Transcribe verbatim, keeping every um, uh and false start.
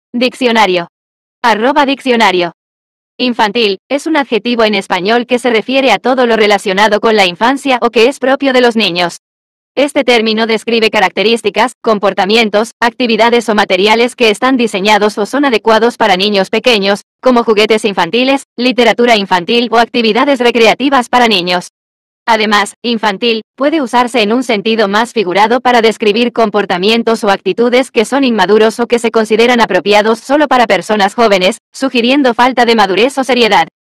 Diccionario. Arroba diccionario. Infantil, es un adjetivo en español que se refiere a todo lo relacionado con la infancia o que es propio de los niños. Este término describe características, comportamientos, actividades o materiales que están diseñados o son adecuados para niños pequeños, como juguetes infantiles, literatura infantil o actividades recreativas para niños. Además, infantil puede usarse en un sentido más figurado para describir comportamientos o actitudes que son inmaduros o que se consideran apropiados solo para personas jóvenes, sugiriendo falta de madurez o seriedad.